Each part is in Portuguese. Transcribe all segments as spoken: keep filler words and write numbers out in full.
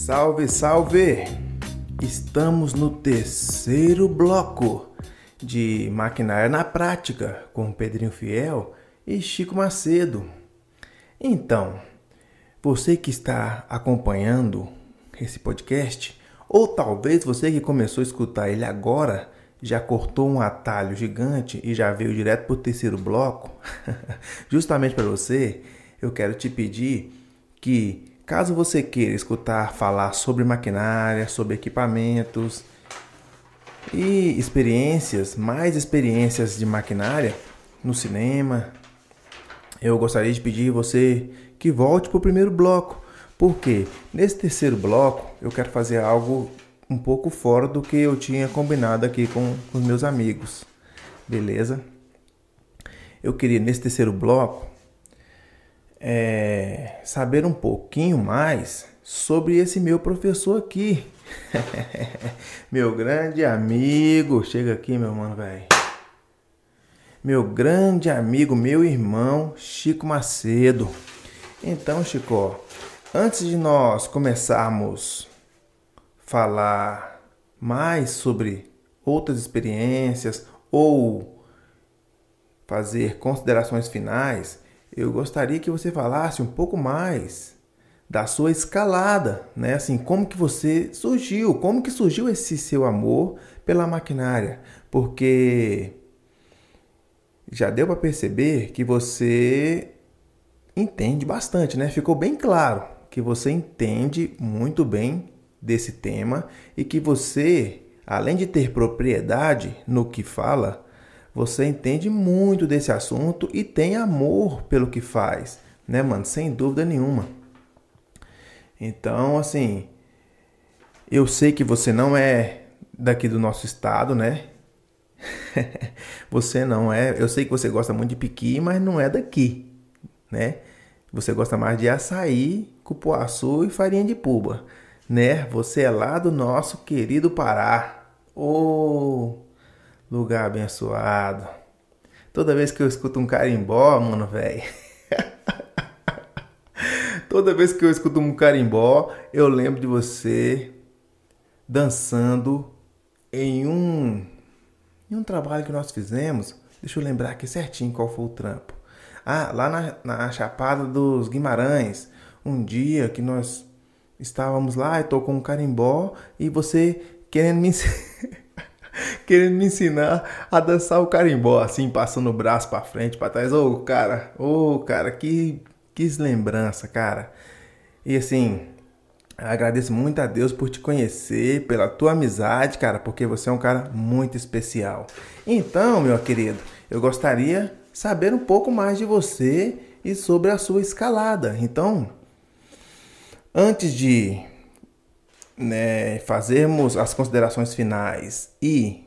Salve, salve! Estamos no terceiro bloco de Maquinária na Prática com Pedrinho Fiel e Chico Macedo. Então, você que está acompanhando esse podcast, ou talvez você que começou a escutar ele agora, já cortou um atalho gigante e já veio direto para o terceiro bloco, justamente para você, eu quero te pedir que, caso você queira escutar falar sobre maquinária, sobre equipamentos e experiências, mais experiências de maquinária no cinema, eu gostaria de pedir você que volte para o primeiro bloco, porque nesse terceiro bloco eu quero fazer algo um pouco fora do que eu tinha combinado aqui com, com os meus amigos, beleza? Eu queria nesse terceiro bloco é, saber um pouquinho mais sobre esse meu professor aqui, meu grande amigo, chega aqui meu mano, velho, meu grande amigo, meu irmão Chico Macedo. Então, Chico, antes de nós começarmos falar mais sobre outras experiências ou fazer considerações finais, eu gostaria que você falasse um pouco mais da sua escalada, né? Assim, como que você surgiu, como que surgiu esse seu amor pela maquinária, porque já deu para perceber que você entende bastante, né? Ficou bem claro que você entende muito bem desse tema e que você, além de ter propriedade no que fala, você entende muito desse assunto e tem amor pelo que faz, né, mano? Sem dúvida nenhuma. Então, assim, eu sei que você não é daqui do nosso estado, né? Você não é, eu sei que você gosta muito de piqui, mas não é daqui, né? Você gosta mais de açaí, cupuaçu e farinha de puba, né? Você é lá do nosso querido Pará. Ô, lugar abençoado. Toda vez que eu escuto um carimbó, mano, velho. Toda vez que eu escuto um carimbó, eu lembro de você dançando em um, em um trabalho que nós fizemos. Deixa eu lembrar aqui certinho qual foi o trampo. Ah, lá na, na Chapada dos Guimarães. Um dia que nós estávamos lá e tocou um carimbó e você querendo me, querendo me ensinar a dançar o carimbó, assim, passando o braço para frente, para trás. Ô, cara, ô, cara, que, que lembrança, cara. E assim, agradeço muito a Deus por te conhecer, pela tua amizade, cara, porque você é um cara muito especial. Então, meu querido, eu gostaria de saber um pouco mais de você e sobre a sua escalada. Então, antes de, né, fazermos as considerações finais e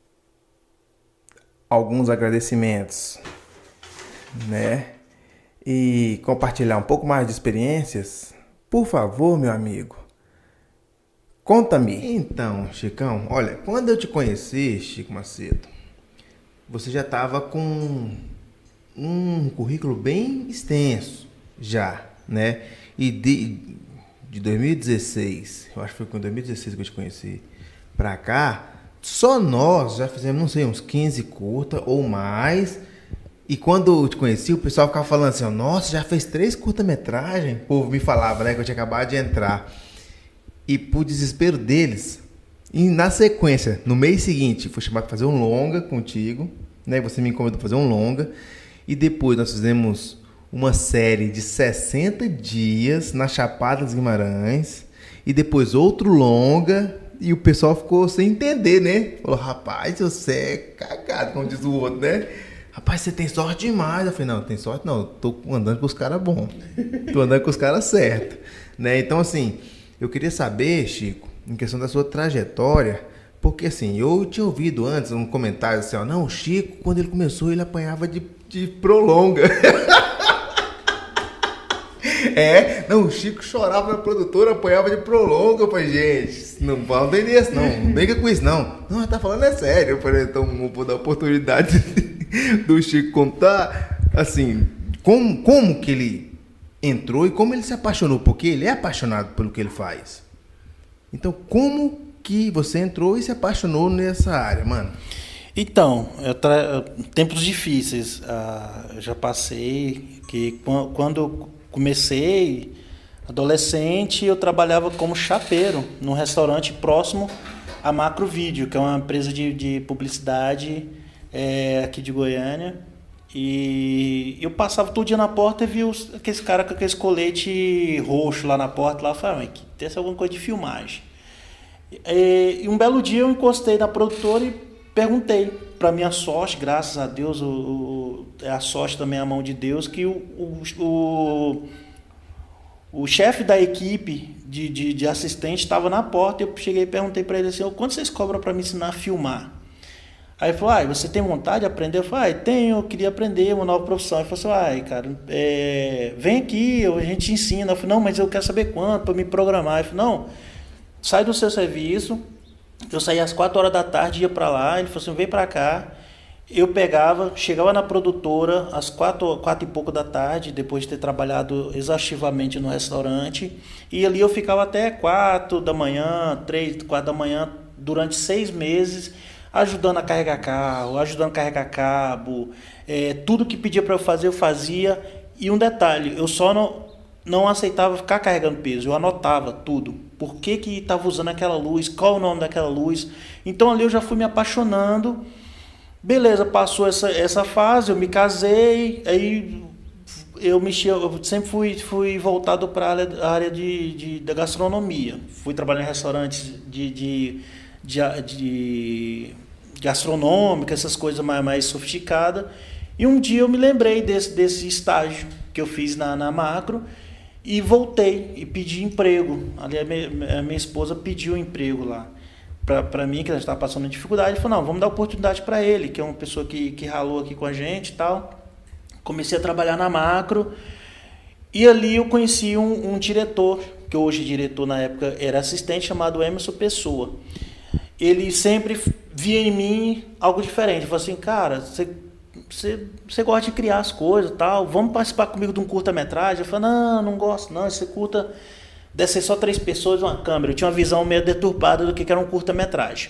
alguns agradecimentos, né, e compartilhar um pouco mais de experiências, por favor, meu amigo, conta-me. Então, Chicão, olha, quando eu te conheci, Chico Macedo, você já estava com um currículo bem extenso já, né? E de, de dois mil e dezesseis, eu acho que foi com dois mil e dezesseis que eu te conheci, pra cá, só nós já fizemos, não sei, uns quinze curta ou mais. E quando eu te conheci, o pessoal ficava falando assim, nossa, já fez três curta-metragens? O povo me falava, né, que eu tinha acabado de entrar. E por desespero deles, e na sequência, no mês seguinte, fui chamado para fazer um longa contigo, né? Você me convidou para fazer um longa. E depois nós fizemos uma série de sessenta dias na Chapada dos Guimarães. E depois outro longa. E o pessoal ficou sem entender, né? Falou, rapaz, você é cagado, como diz o outro, né? Rapaz, você tem sorte demais. Eu falei, não, tem sorte não. Eu tô andando com os caras bons. Tô andando com os caras certos. Né? Então, assim, eu queria saber, Chico, em questão da sua trajetória, porque assim, eu tinha ouvido antes um comentário assim, ó, não, o Chico, quando ele começou, ele apanhava de, de prolonga. É, não, o Chico chorava na produtora, apanhava de prolonga. Eu falei, gente, não fala desse, não, não briga com isso, não. Não, tá falando é sério. Eu falei, então vou dar a oportunidade do Chico contar, assim, como, como que ele entrou e como ele se apaixonou, porque ele é apaixonado pelo que ele faz. Então, como que você entrou e se apaixonou nessa área, mano? Então, eu tra... tempos difíceis. Ah, eu já passei que quando eu comecei, adolescente, eu trabalhava como chapeiro num restaurante próximo a Macrovídeo, que é uma empresa de, de publicidade é, aqui de Goiânia. E eu passava todo dia na porta e via os, aqueles caras com aquele colete roxo lá na porta. Lá eu falei, que tem alguma coisa de filmagem. E, e um belo dia eu encostei na produtora e perguntei. Para minha sorte, graças a Deus, o, o, a sorte também é a mão de Deus, que o, o, o, o chefe da equipe de, de, de assistente estava na porta. Eu cheguei e perguntei para ele assim, quanto vocês cobram para me ensinar a filmar? Aí ele falou, ah, você tem vontade de aprender? Eu falei, ah, tenho, eu queria aprender uma nova profissão. Ele falou assim, ah, cara, é, vem aqui, a gente ensina. Eu falei, não, mas eu quero saber quanto para me programar. Ele falou, não, sai do seu serviço. Eu saía às quatro horas da tarde, ia para lá. Ele falou assim, vem para cá. Eu pegava, chegava na produtora às quatro, quatro e pouco da tarde, depois de ter trabalhado exaustivamente no restaurante. E ali eu ficava até quatro da manhã, três, quatro da manhã, durante seis meses, ajudando a carregar carro, ajudando a carregar cabo, é, tudo que pedia para eu fazer, eu fazia. E um detalhe, eu só não, não aceitava ficar carregando peso, eu anotava tudo. Por que que estava usando aquela luz, qual o nome daquela luz. Então ali eu já fui me apaixonando. Beleza, passou essa, essa fase, eu me casei, aí eu, mexi, eu sempre fui, fui voltado para a área, área de, de, da gastronomia. Fui trabalhar em restaurantes de... de, de, de gastronômica, essas coisas mais, mais sofisticadas. E um dia eu me lembrei desse, desse estágio que eu fiz na, na Macro e voltei e pedi emprego. Ali a minha, a minha esposa pediu um emprego lá para mim, que a gente estava passando dificuldade. Falou, não, vamos dar oportunidade para ele, que é uma pessoa que, que ralou aqui com a gente e tal. Comecei a trabalhar na Macro e ali eu conheci um, um diretor, que hoje diretor na época era assistente, chamado Emerson Pessoa. Ele sempre via em mim algo diferente. Ele falou assim, cara, você, você, você gosta de criar as coisas e tal, vamos participar comigo de um curta-metragem? Eu falei, não, não gosto não, esse curta deve ser só três pessoas e uma câmera. Eu tinha uma visão meio deturpada do que era um curta-metragem.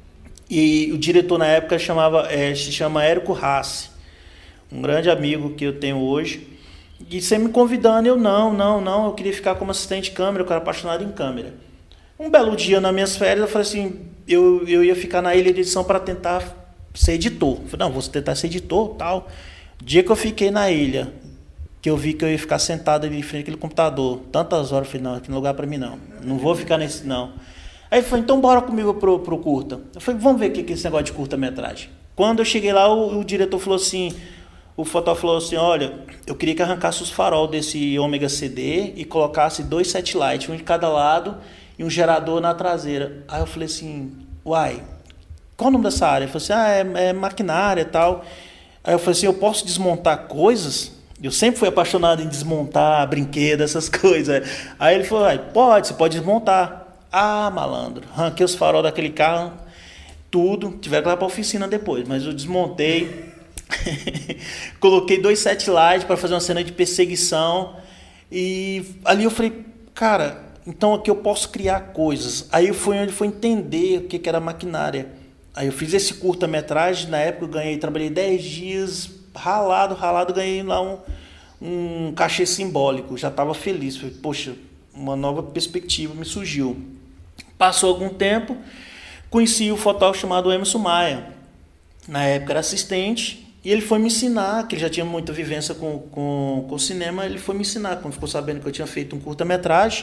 E o diretor na época chamava, é, se chama Érico Rassi, um grande amigo que eu tenho hoje. E sempre me convidando, eu não, não, não, eu queria ficar como assistente de câmera, eu era apaixonado em câmera. Um belo dia nas minhas férias, eu falei assim, eu, eu ia ficar na ilha de edição para tentar ser editor. Eu falei, não, vou tentar ser editor tal. Dia que eu fiquei na ilha, que eu vi que eu ia ficar sentado ali em frente àquele computador, tantas horas, eu falei, não, aqui não é lugar para mim não, não vou ficar nesse não. Aí ele falou, então bora comigo pro, pro curta. Eu falei, vamos ver o que é esse negócio de curta-metragem. Quando eu cheguei lá, o, o diretor falou assim, o fotógrafo falou assim, olha, eu queria que arrancasse os farol desse Ômega C D e colocasse dois satellites, um de cada lado, e um gerador na traseira. Aí eu falei assim, uai, qual o nome dessa área? Ele falou assim, ah, é, é maquinária e tal. Aí eu falei assim, eu posso desmontar coisas? Eu sempre fui apaixonado em desmontar brinquedos, essas coisas. Aí ele falou, ah, pode, você pode desmontar. Ah, malandro, arranquei os farol daquele carro, tudo, tiveram que ir lá para a oficina depois, mas eu desmontei, coloquei dois satellites para fazer uma cena de perseguição, e ali eu falei, cara, então aqui eu posso criar coisas. Aí foi onde foi entender o que, que era maquinária. Aí eu fiz esse curta-metragem, na época eu ganhei, trabalhei dez dias, ralado, ralado, ganhei lá um, um cachê simbólico, já estava feliz, falei, poxa, uma nova perspectiva me surgiu. Passou algum tempo, conheci o fotógrafo chamado Emerson Maia, na época era assistente, e ele foi me ensinar, que ele já tinha muita vivência com, com, com cinema, ele foi me ensinar, quando ficou sabendo que eu tinha feito um curta-metragem.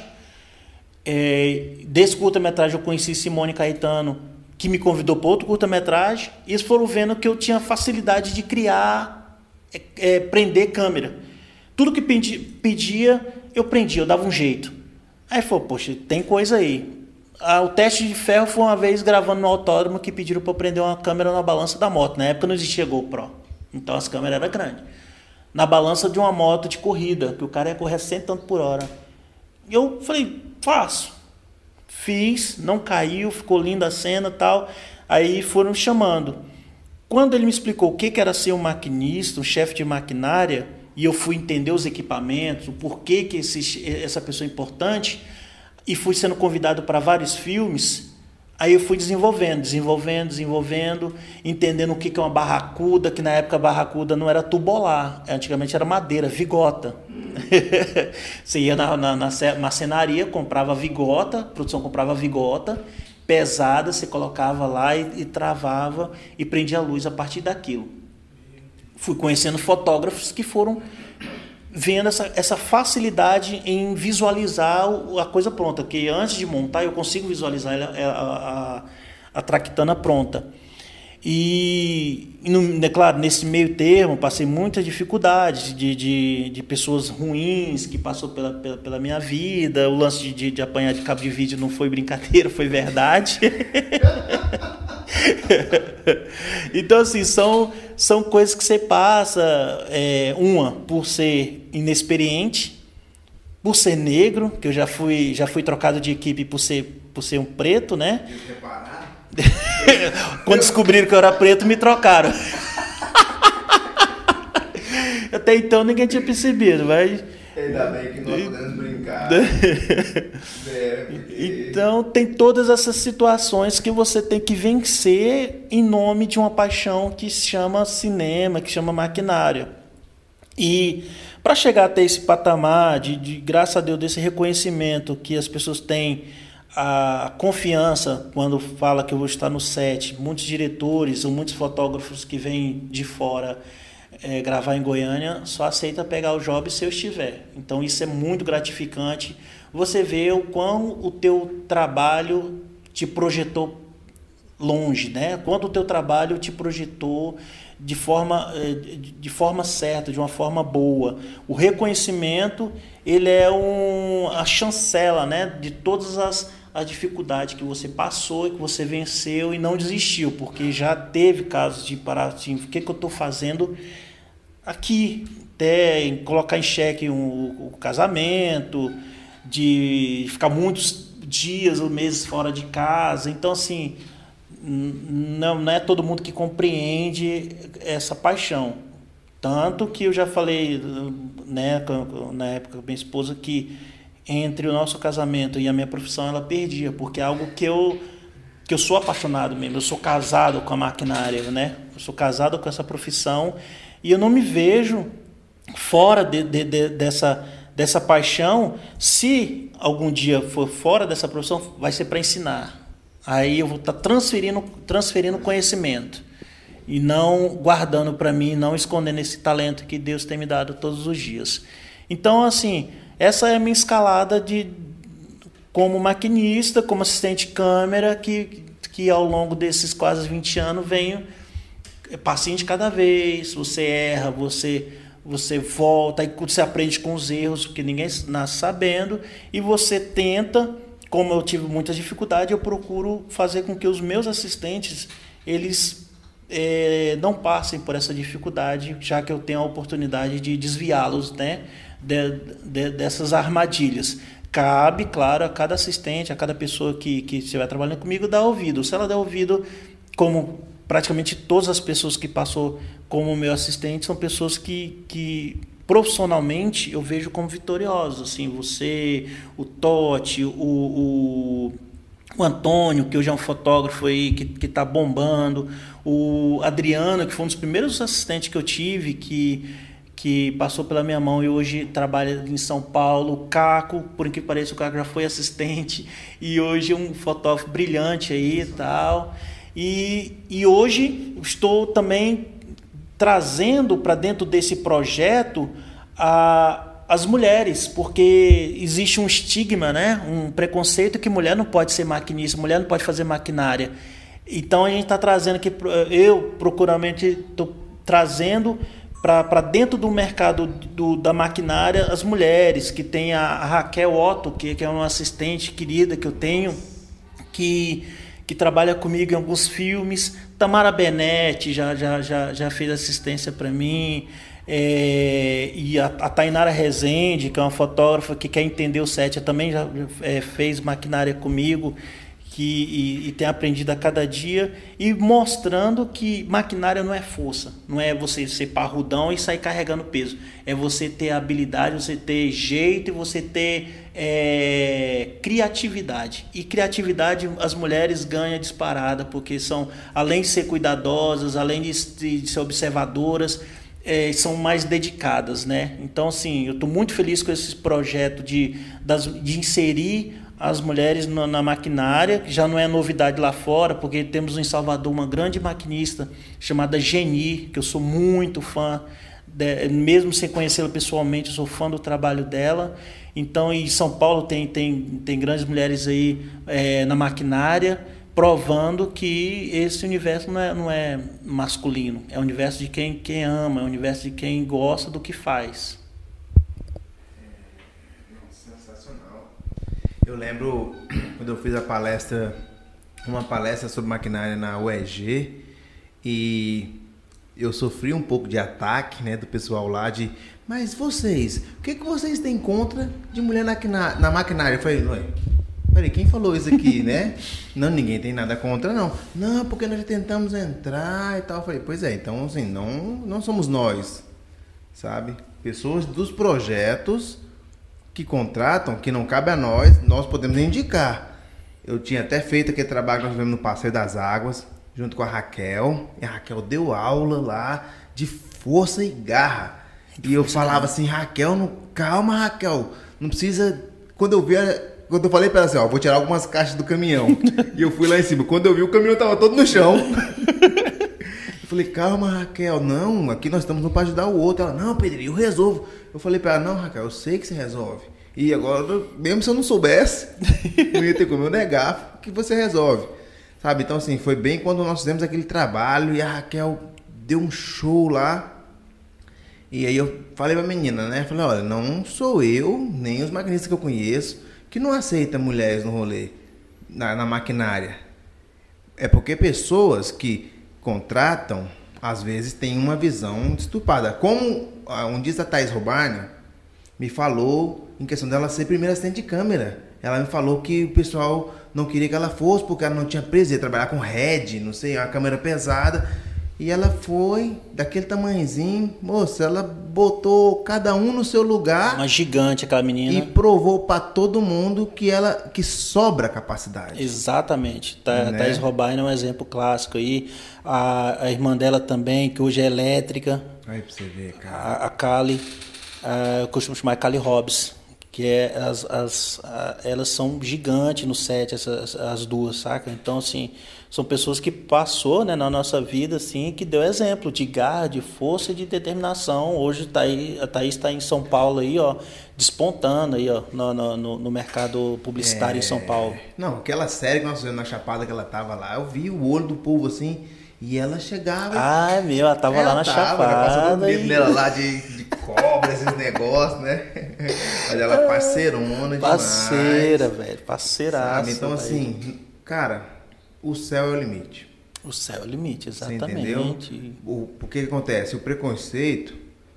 É, desse curta-metragem eu conheci Simone Caetano, que me convidou para outro curta-metragem, e eles foram vendo que eu tinha facilidade de criar, é, é, prender câmera. Tudo que pedi, pedia, eu prendia, eu dava um jeito. Aí falou, poxa, tem coisa aí. Ah, o teste de ferro foi uma vez gravando no autódromo que pediram para eu prender uma câmera na balança da moto. Na época não existia GoPro, então as câmeras eram grandes. Na balança de uma moto de corrida, que o cara ia correr cem tanto por hora. E eu falei, faço. Fiz, não caiu, ficou linda a cena e tal. Aí foram me chamando. Quando ele me explicou o que era ser um maquinista, um chefe de maquinária, e eu fui entender os equipamentos, o porquê que esse, essa pessoa é importante, e fui sendo convidado para vários filmes. Aí eu fui desenvolvendo, desenvolvendo, desenvolvendo, entendendo o que é uma barracuda, que na época a barracuda não era tubolar, antigamente era madeira, vigota. Você ia na, na, na marcenaria, comprava vigota, a produção comprava vigota, pesada, você colocava lá e, e travava e prendia a luz a partir daquilo. Fui conhecendo fotógrafos que foram vendo essa, essa facilidade em visualizar a coisa pronta, que antes de montar eu consigo visualizar a, a, a, a traquitana pronta. E, e no, é claro, nesse meio termo passei muitas dificuldades de, de, de pessoas ruins que passou pela, pela, pela minha vida. O lance de, de, de apanhar de cabo de vídeo não foi brincadeira, foi verdade. Então, assim, são, são coisas que você passa, é, uma, por ser inexperiente, por ser negro, que eu já fui, já fui trocado de equipe por ser, por ser um preto, né? Quando descobriram que eu era preto, me trocaram. Até então ninguém tinha percebido, mas... Ainda bem que nós podemos brincar. É, porque... Então tem todas essas situações que você tem que vencer em nome de uma paixão que se chama cinema, que se chama maquinário. E para chegar até esse patamar de, de, graças a Deus, desse reconhecimento que as pessoas têm, a confiança quando fala que eu vou estar no set, muitos diretores ou muitos fotógrafos que vêm de fora é, gravar em Goiânia só aceita pegar o job se eu estiver. Então isso é muito gratificante. Você vê o quão o teu trabalho te projetou longe, né? Quanto o teu trabalho te projetou de forma, de forma certa, de uma forma boa. O reconhecimento, ele é um, a chancela, né, de todas as, as dificuldades que você passou e que você venceu e não desistiu, porque já teve casos de parar assim, o que, que eu estou fazendo aqui? Até em colocar em xeque um, o casamento, de ficar muitos dias ou meses fora de casa. Então, assim, não, não é todo mundo que compreende essa paixão. Tanto que eu já falei, né, na época com minha esposa, que entre o nosso casamento e a minha profissão ela perdia, porque é algo que eu, que eu sou apaixonado mesmo. Eu sou casado com a maquinária, né? Eu sou casado com essa profissão e eu não me vejo fora de, de, de, dessa, dessa paixão. Se algum dia for fora dessa profissão, vai ser para ensinar. Aí eu vou estar transferindo, transferindo conhecimento e não guardando para mim, não escondendo esse talento que Deus tem me dado todos os dias. Então, assim, essa é a minha escalada de, como maquinista, como assistente de câmera, que, que ao longo desses quase vinte anos venho passinho de cada vez. Você erra, você, você volta, aí você aprende com os erros, porque ninguém nasce sabendo, e você tenta. Como eu tive muita dificuldade, eu procuro fazer com que os meus assistentes eles é, não passem por essa dificuldade, já que eu tenho a oportunidade de desviá-los, né, de, de, dessas armadilhas. Cabe, claro, a cada assistente, a cada pessoa que, que estiver trabalhando comigo, dar ouvido. Se ela der ouvido, como praticamente todas as pessoas que passou como meu assistente, são pessoas que... que profissionalmente eu vejo como vitoriosos, assim, você, o Totti, o, o, o Antônio, que hoje é um fotógrafo aí que que está bombando, o Adriano, que foi um dos primeiros assistentes que eu tive, que, que passou pela minha mão e hoje trabalha em São Paulo, o Caco, por incrível que pareça, o Caco já foi assistente e hoje é um fotógrafo brilhante aí e tal, e, e hoje estou também trazendo para dentro desse projeto a, as mulheres, porque existe um estigma, né? Um preconceito que mulher não pode ser maquinista, mulher não pode fazer maquinária. Então a gente está trazendo aqui, eu procuramente estou trazendo para dentro do mercado do, da maquinária as mulheres, que tem a, a Raquel Otto, que, que é uma assistente querida que eu tenho, que... que trabalha comigo em alguns filmes. Tamara Benetti já, já, já, já fez assistência para mim. É, e a, a Tainara Rezende, que é uma fotógrafa que quer entender o set, também já é, fez maquinária comigo que, e, e tem aprendido a cada dia. E mostrando que maquinária não é força. Não é você ser parrudão e sair carregando peso. É você ter habilidade, você ter jeito e você ter é criatividade. E criatividade as mulheres ganham disparada, porque são, além de ser cuidadosas, além de, de ser observadoras, é, são mais dedicadas, né? Então, assim, eu estou muito feliz com esse projeto de, das, de inserir as mulheres na, na maquinária, que já não é novidade lá fora, porque temos em Salvador uma grande maquinista chamada Geni, que eu sou muito fã, de, mesmo sem conhecê-la pessoalmente, eu sou fã do trabalho dela. Então, em São Paulo tem, tem, tem grandes mulheres aí é, na maquinária, provando que esse universo não é, não é masculino, é o universo de quem, quem ama, é o universo de quem gosta do que faz. Eu lembro quando eu fiz a palestra, uma palestra sobre maquinária na U E G, e eu sofri um pouco de ataque, né, do pessoal lá de, mas vocês, o que, que vocês têm contra de mulher na, na, na maquinária? Eu falei, ué, peraí, quem falou isso aqui, né? Não, ninguém tem nada contra, não. Não, porque nós já tentamos entrar e tal. Eu falei, pois é, então assim, não, não somos nós, sabe? Pessoas dos projetos que contratam, que não cabe a nós, nós podemos indicar. Eu tinha até feito aquele trabalho que nós fizemos no Passeio das Águas, junto com a Raquel, e a Raquel deu aula lá de força e garra. E eu falava assim, Raquel, não, calma, Raquel, não precisa... Quando eu vi, quando eu falei para ela assim, ó, vou tirar algumas caixas do caminhão, e eu fui lá em cima, quando eu vi o caminhão tava todo no chão. Eu falei, calma, Raquel, não, aqui nós estamos para ajudar o outro. Ela, não, Pedrinho, eu resolvo. Eu falei para ela, não, Raquel, eu sei que você resolve. E agora, mesmo se eu não soubesse, não ia ter como eu negar que você resolve. Sabe? Então, assim, foi bem quando nós fizemos aquele trabalho e a Raquel deu um show lá. E aí eu falei pra menina, né? Falei, olha, não sou eu, nem os maquinistas que eu conheço, que não aceita mulheres no rolê, na, na maquinária. É porque pessoas que contratam, às vezes, têm uma visão deturpada. Como um dia a Thaís Robarna me falou, em questão dela ser primeira assistente de câmera. Ela me falou que o pessoal não queria que ela fosse, porque ela não tinha preso, ia trabalhar com Red, não sei, uma câmera pesada. E ela foi, daquele tamanhozinho, moça, ela botou cada um no seu lugar. Uma gigante aquela menina. E provou para todo mundo que ela que sobra capacidade. Exatamente. Tá, né? Thaís Robaina é um exemplo clássico aí. A, a irmã dela também, que hoje é elétrica. Aí pra você ver, cara. A, a Kali, a, eu costumo chamar Kali Hobbs, que é as, as a, elas são gigantes no set, essas, as duas, saca? Então, assim, são pessoas que passou, né, na nossa vida, assim, que deu exemplo de garra, de força e de determinação. Hoje tá aí, a Thaís está em São Paulo aí, ó, despontando aí, ó, no, no, no mercado publicitário é... em São Paulo. Não, aquela série que nós fizemos na Chapada que ela tava lá, eu vi o olho do povo assim, e ela chegava... Ah, é meu, ela tava ela lá na tava, Chapada. Passando o dedo nela lá de, de cobra, esses negócios, né? Mas ela é parceirona demais. Parceira, velho, parceiraça. Então, véio. Assim, cara, o céu é o limite. O céu é o limite, exatamente. Você entendeu? O, o que acontece? O preconceito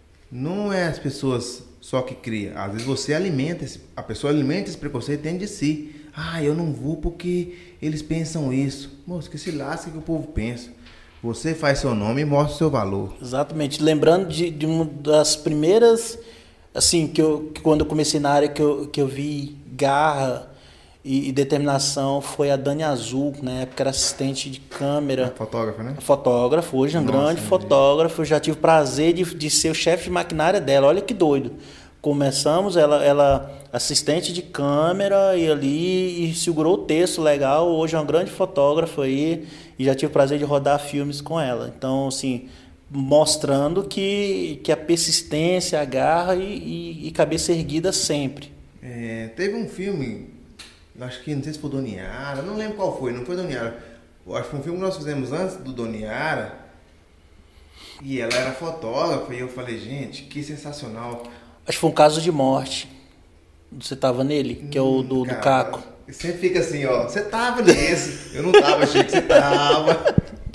não é as pessoas só que criam. Às vezes você alimenta, esse, a pessoa alimenta esse preconceito dentro de si. Ah, eu não vou porque eles pensam isso. Moço, que se lasca que o povo pensa. Você faz seu nome e mostra o seu valor. Exatamente. Lembrando de, de uma das primeiras, assim, que, eu, que quando eu comecei na área, que eu, que eu vi garra e, e determinação, foi a Dani Azul, na época era assistente de câmera. Fotógrafa, né? Fotógrafo, hoje é um Nossa, grande fotógrafo. Eu já tive o prazer de, de ser o chefe de maquinária dela. Olha que doido. Começamos, ela, ela assistente de câmera e ali e segurou o texto legal. Hoje é uma grande fotógrafa aí e já tive o prazer de rodar filmes com ela. Então, assim, mostrando que, que a persistência, a garra e, e, e cabeça erguida sempre. É, teve um filme, acho que não sei se foi Doniara, não lembro qual foi, não foi Doniara. Acho que foi um filme que nós fizemos antes do Doniara e ela era fotógrafa e eu falei, gente, que sensacional. Acho que foi um Caso de Morte. Você estava nele? Que é o do, cara, do Caco. Você fica assim, ó. Você tava nesse. Eu não tava, achei que você tava.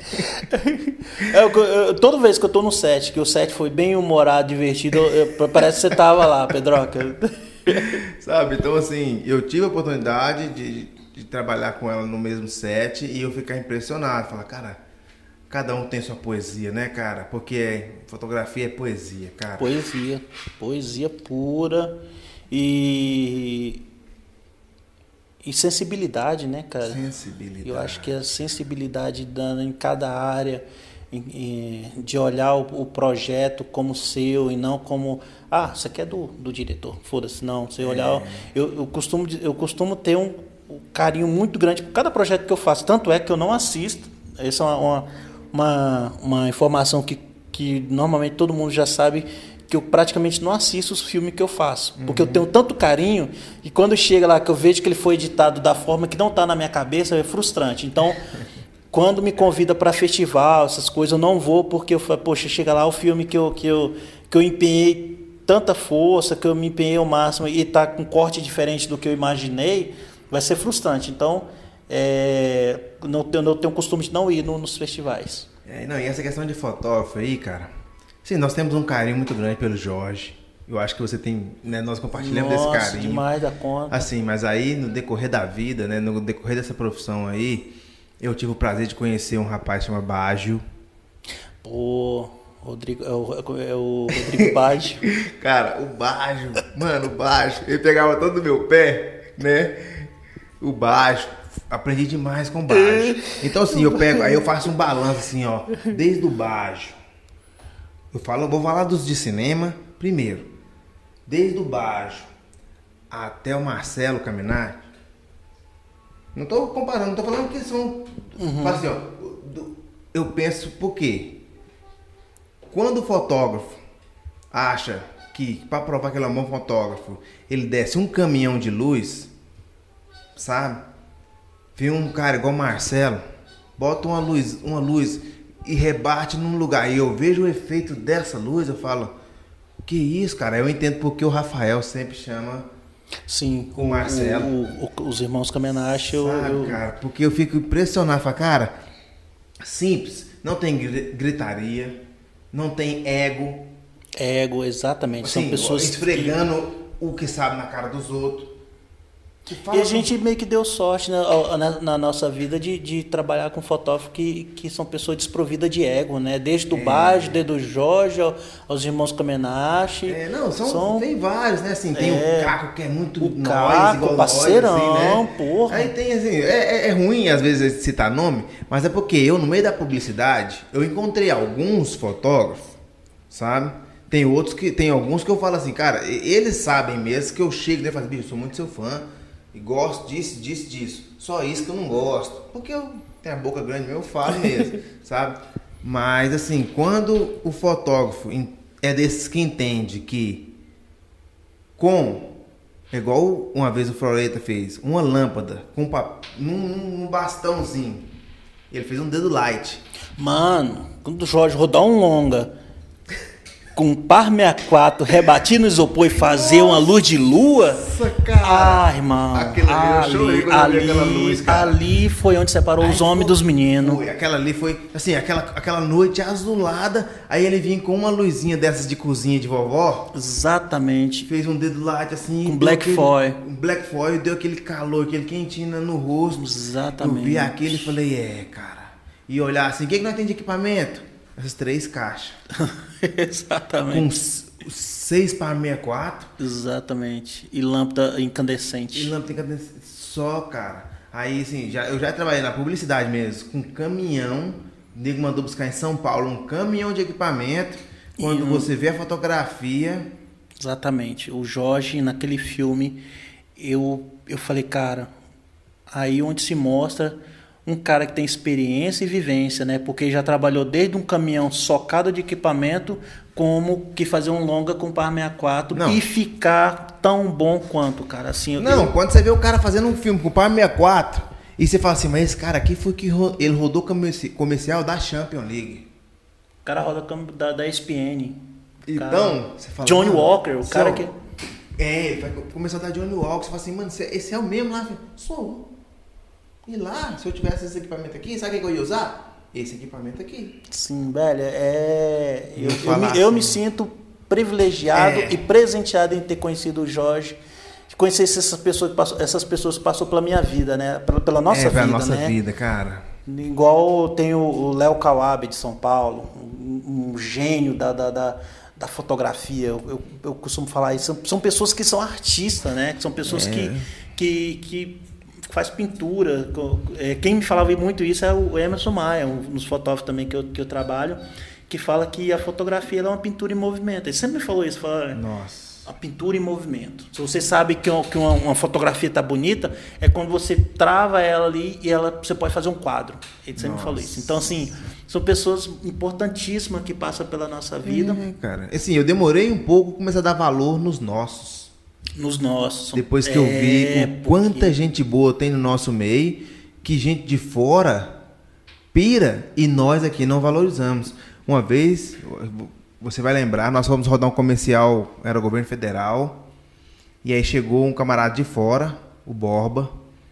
É, eu, eu, toda vez que eu tô no set, que o set foi bem humorado, divertido, eu, eu, parece que você tava lá, Pedroca. Sabe? Então, assim, eu tive a oportunidade de, de trabalhar com ela no mesmo set e eu ficar impressionado. Falar, cara... Cada um tem sua poesia, né, cara? Porque fotografia é poesia, cara. Poesia. Poesia pura. E E sensibilidade, né, cara? Sensibilidade. Eu acho que a sensibilidade dando em cada área, em, em, de olhar o, o projeto como seu e não como, ah, isso aqui é do, do diretor, foda-se, não. Você olhar, é. eu, eu, costumo, eu costumo ter um, um carinho muito grande por cada projeto que eu faço, tanto é que eu não assisto, essa é uma, uma, uma, uma informação que, que normalmente todo mundo já sabe, que eu praticamente não assisto os filmes que eu faço. Porque uhum. eu tenho tanto carinho e quando chega lá que eu vejo que ele foi editado da forma que não está na minha cabeça, é frustrante. Então, quando me convida para festival, essas coisas, eu não vou porque eu falo, poxa, chega lá o filme que eu, que eu, que eu empenhei tanta força, que eu me empenhei ao máximo e está com um corte diferente do que eu imaginei, vai ser frustrante. Então, é, não, eu não tenho o costume de não ir no, nos festivais. É, não, e essa questão de fotógrafo aí, cara... Sim, nós temos um carinho muito grande pelo Jorge. Eu acho que você tem, né, nós compartilhamos Nossa, desse carinho. Demais da conta. Assim, mas aí no decorrer da vida, né, no decorrer dessa profissão aí, eu tive o prazer de conhecer um rapaz chamado Baggio. Pô, Rodrigo, é o, é o Rodrigo Baggio. Cara, o Baggio, mano, o Baggio, ele pegava todo o meu pé, né? O Baggio, aprendi demais com o Baggio. Então assim, eu pego, aí eu faço um balanço assim, ó, desde o Baggio. Eu falo, vou falar dos de cinema primeiro. Desde o Baggio até o Marcelo Caminati. Não estou comparando, não estou falando que são... Uhum. Assim, ó, eu penso por quê? Quando o fotógrafo acha que, para provar que ele é um bom fotógrafo, ele desce um caminhão de luz, sabe? Vem um cara igual o Marcelo, bota uma luz, uma luz... e rebate num lugar, e eu vejo o efeito dessa luz, eu falo, que isso, cara? Eu entendo porque o Rafael sempre chama Sim, o Marcelo. O, o, os irmãos Caminati, eu, eu... cara, porque eu fico impressionado, falo, cara, simples, não tem gritaria, não tem ego. Ego, exatamente, assim, são pessoas esfregando que... o que sabe na cara dos outros. E a gente meio que deu sorte, né, na, na nossa vida de, de trabalhar com fotógrafos que, que são pessoas desprovidas de ego, né? Desde o é. Baggio, desde o Jorge, aos irmãos Kamenashi. É, não, são, são... tem vários, né? Assim, tem é, o Caco, que é muito o nós, Caco, igual parceirão, nós, assim, né? Porra. Aí tem assim, é, é ruim às vezes citar nome, mas é porque eu, no meio da publicidade, eu encontrei alguns fotógrafos, sabe? Tem outros que, tem alguns que eu falo assim, cara, eles sabem mesmo que eu chego e falo, bicho, eu sou muito seu fã. E gosto disso, disso, disso. Só isso que eu não gosto. Porque eu tenho a boca grande mesmo, eu falo mesmo, sabe? Mas, assim, quando o fotógrafo é desses que entende que com, igual uma vez o Floreta fez, uma lâmpada com pap... num, num bastãozinho, ele fez um dedo light. Mano, quando o Jorge rodar um longa com um par sessenta e quatro, rebatir no isopor e fazer Nossa, uma luz de lua. Nossa, cara. Ah, irmão. Aquilo ali, eu chorei quando ali, eu vi aquela luz, cara. Ali foi onde separou aí os homens dos meninos. Foi, aquela ali foi, assim, aquela, aquela noite azulada. Aí ele vinha com uma luzinha dessas de cozinha de vovó. Exatamente. Fez um dedo light, assim. Com black aquele, foil. Um black foil, deu aquele calor, aquele quentinho no rosto. Exatamente. Eu vi aquele e falei, é, cara. E olhar assim, o que, que nós temos de equipamento? Essas três caixas. Exatamente. Com seis para sessenta e quatro. Exatamente. E lâmpada incandescente. E lâmpada incandescente. Só, cara. Aí, assim, já, eu já trabalhei na publicidade mesmo, com caminhão. O nego mandou buscar em São Paulo um caminhão de equipamento. Quando um... você vê a fotografia... Exatamente. O Jorge, naquele filme, eu, eu falei, cara, aí onde se mostra... um cara que tem experiência e vivência, né? Porque já trabalhou desde um caminhão socado de equipamento, como que fazer um longa com par sessenta e quatro não. E ficar tão bom quanto, cara. Assim, não, eu... quando você vê o cara fazendo um filme com par sessenta e quatro e você fala assim, mas esse cara aqui foi que ro... ele rodou comercial da Champions League. O cara roda da, da E S P N. Então, cara... você fala... Johnny Walker, o cara que... É, ele vai começar a dar Johnny Walker, você fala assim, mano, esse é o mesmo lá? Sou. E lá, se eu tivesse esse equipamento aqui, sabe o que eu ia usar? Esse equipamento aqui. Sim, velho, é... Eu, eu, me, eu me sinto privilegiado é. e presenteado em ter conhecido o Jorge, de conhecer essas pessoas, essas pessoas que passou pela minha vida, né? Pela, pela nossa é, vida, pela nossa né? vida, cara. Igual tem o Léo Kawabe de São Paulo, um, um gênio da, da, da, da fotografia. Eu, eu, eu costumo falar isso. São, são pessoas que são artistas, né? São pessoas é. que... que, que faz pintura. Quem me falava muito isso é o Emerson Maia, um dos fotógrafos também que eu, que eu trabalho, que fala que a fotografia ela é uma pintura em movimento. Ele sempre me falou isso. Fala, Nossa. A pintura em movimento. Se você sabe que uma, que uma, uma fotografia está bonita, é quando você trava ela ali e ela, você pode fazer um quadro. Ele sempre me falou isso. Então, assim, são pessoas importantíssimas que passam pela nossa vida. É, cara. Assim, eu demorei um pouco a começar a dar valor nos nossos. Nos nossos. Depois que eu vi é, o porque... quanta gente boa tem no nosso meio, que gente de fora pira e nós aqui não valorizamos. Uma vez... Você vai lembrar, nós fomos rodar um comercial, era o governo federal, e aí chegou um camarada de fora, o Borba,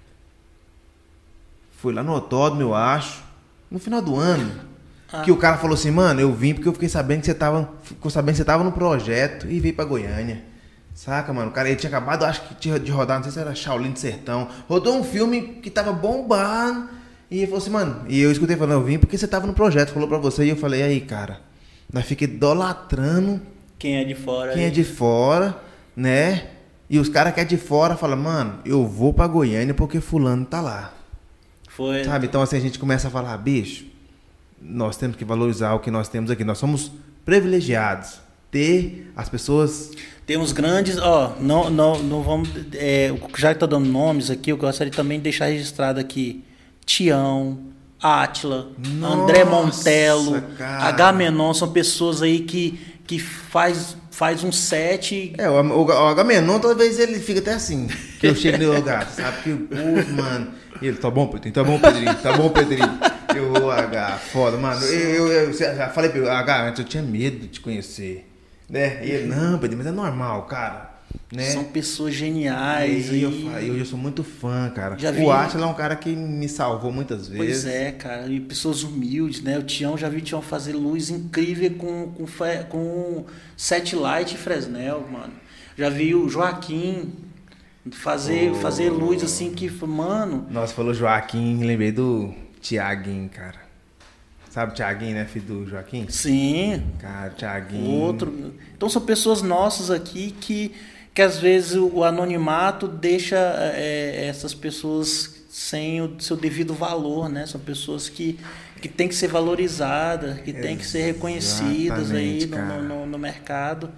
foi lá no autódromo, eu acho, no final do ano, ah. que o cara falou assim, mano, eu vim porque eu fiquei sabendo que você tava, ficou sabendo que você tava no projeto e veio pra Goiânia. Saca, mano? O cara, ele tinha acabado, acho que de rodar, não sei se era Shaolin de Sertão, rodou um filme que tava bombando, e ele falou assim, mano, e eu escutei falando, eu vim porque você tava no projeto, falou pra você, e eu falei, aí, cara... Nós fica idolatrando quem é de fora. Quem aí. é de fora, né? E os caras que é de fora falam, mano, eu vou pra Goiânia porque fulano tá lá. Foi. Sabe? Então assim a gente começa a falar, bicho, nós temos que valorizar o que nós temos aqui. Nós somos privilegiados. Ter as pessoas... Temos grandes... Ó, não, não, não vamos... É, já que tá dando nomes aqui, eu gostaria também de deixar registrado aqui. Tião... Átila, André Montelo, cara. Agamenon, são pessoas aí que, que faz, faz um set. É, o, o, o Agamenon, talvez ele fica até assim, que eu chego no lugar, sabe? Que, pô, mano, ele, tá bom, Pedrinho, tá bom, Pedrinho, tá bom, Pedrinho. Eu, H, foda, mano, eu, eu, eu já falei pra ele, H, antes eu tinha medo de te conhecer, né? E ele, não, Pedrinho, mas é normal, cara. Né? São pessoas geniais. E, e... Eu, eu, eu sou muito fã, cara. Já o vi... Átila é um cara que me salvou muitas vezes. Pois é, cara. E pessoas humildes, né? O Tião, já vi o Tião fazer luz incrível com, com, com Satellite e Fresnel, mano. Já vi o Joaquim fazer, oh. fazer luz assim que, mano... Nossa, falou Joaquim, lembrei do Tiaguinho, cara. Sabe o Tiaguinho, né? Filho do Joaquim? Sim. Cara, Tiaguinho... Outro. Então são pessoas nossas aqui que... que às vezes o anonimato deixa é, essas pessoas sem o seu devido valor, né? São pessoas que, que têm que ser valorizadas, que têm que ser reconhecidas aí no, no, no mercado,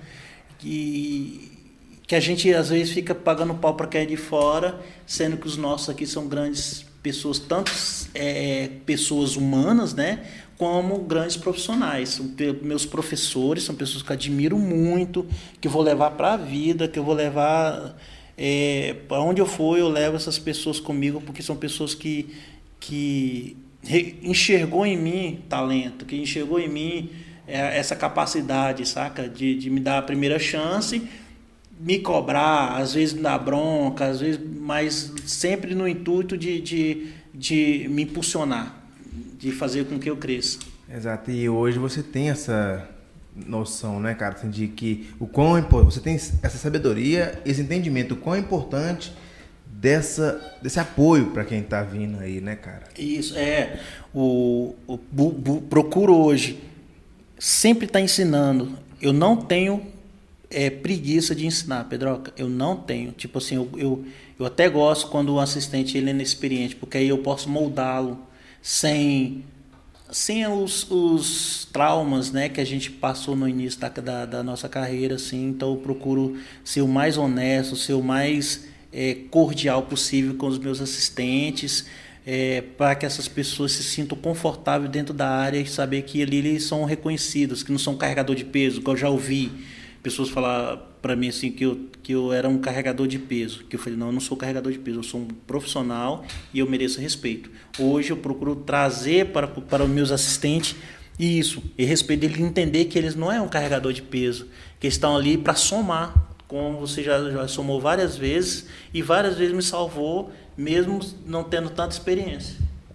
que, que a gente às vezes fica pagando pau para quem é de fora, sendo que os nossos aqui são grandes pessoas, tanto é, pessoas humanas, né? Como grandes profissionais. Meus professores são pessoas que eu admiro muito, que eu vou levar para a vida, que eu vou levar... É, para onde eu for, eu levo essas pessoas comigo, porque são pessoas que, que enxergou em mim talento, que enxergou em mim é, essa capacidade, saca? De, de me dar a primeira chance, me cobrar, às vezes me dar bronca, às vezes, mas sempre no intuito de, de, de me impulsionar, de fazer com que eu cresça. Exato, e hoje você tem essa noção, né, cara, assim, de que o quão importante, você tem essa sabedoria, esse entendimento, o quão importante dessa, desse apoio para quem tá vindo aí, né, cara? Isso, é, o, o bu, bu, procuro hoje sempre estar tá ensinando. Eu não tenho é, preguiça de ensinar, Pedroca, eu não tenho, tipo assim, eu, eu, eu até gosto quando o assistente ele é inexperiente, porque aí eu posso moldá-lo sem, sem os, os traumas, né, que a gente passou no início da, da, da nossa carreira, assim. Então eu procuro ser o mais honesto, ser o mais é, cordial possível com os meus assistentes, é, para que essas pessoas se sintam confortáveis dentro da área e saber que ali eles são reconhecidos, que não são carregador de peso, que eu já ouvi pessoas falar para mim assim que eu, que eu era um carregador de peso, que eu falei, não, eu não sou carregador de peso, eu sou um profissional e eu mereço respeito. Hoje eu procuro trazer para, para os meus assistentes isso, e respeito dele, entender que eles não é um carregador de peso, que eles estão ali para somar, como você já, já somou várias vezes e várias vezes me salvou, mesmo não tendo tanta experiência.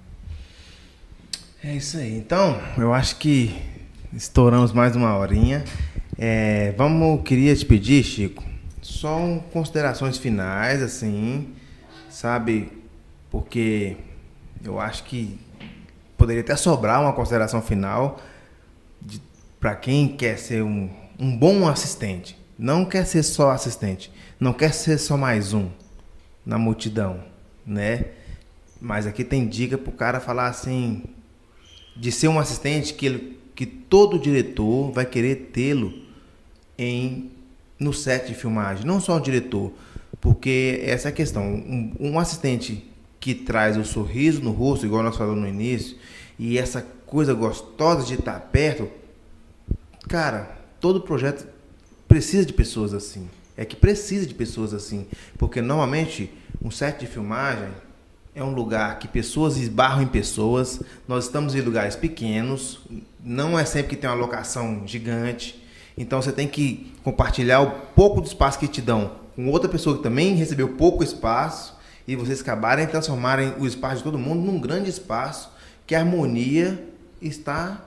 É isso aí. Então, eu acho que estouramos mais uma horinha. É, vamos, queria te pedir, Chico, só um, considerações finais, assim, sabe? Porque eu acho que poderia até sobrar uma consideração final para quem quer ser um, um bom assistente. Não quer ser só assistente, não quer ser só mais um na multidão, né? Mas aqui tem dica pro cara falar assim, de ser um assistente que, ele, que todo diretor vai querer tê-lo em, no set de filmagem, não só o diretor, porque essa é a questão, um, um assistente que traz o sorriso no rosto, igual nós falamos no início, e essa coisa gostosa de estar perto, cara, todo projeto precisa de pessoas assim, é que precisa de pessoas assim, porque normalmente um set de filmagem é um lugar que pessoas esbarram em pessoas, nós estamos em lugares pequenos, não é sempre que tem uma locação gigante, então você tem que compartilhar o pouco de espaço que te dão com outra pessoa que também recebeu pouco espaço, e vocês acabarem transformarem o espaço de todo mundo num grande espaço, que a harmonia está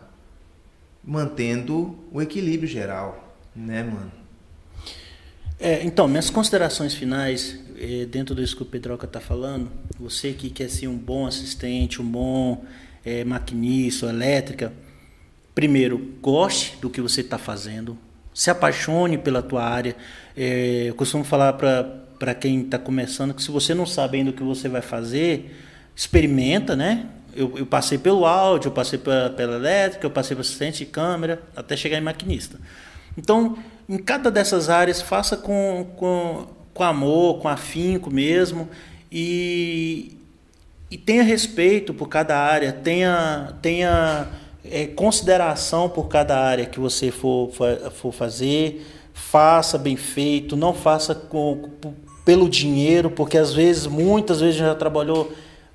mantendo o equilíbrio geral, né, mano? É, então, minhas considerações finais, é, dentro disso que o Pedroca está falando, você que quer ser um bom assistente, um bom é, maquinista, elétrica, primeiro, goste do que você está fazendo, se apaixone pela tua área. É, eu costumo falar para quem está começando que se você não sabe ainda o que você vai fazer, experimenta, né? Eu, eu passei pelo áudio, eu passei pela, pela elétrica, eu passei pelo assistente de câmera, até chegar em maquinista. Então, em cada dessas áreas, faça com, com, com amor, com afinco mesmo, e, e tenha respeito por cada área, tenha, tenha é, consideração por cada área que você for, for, for fazer, faça bem feito, não faça com, pelo dinheiro, porque às vezes, muitas vezes já trabalhou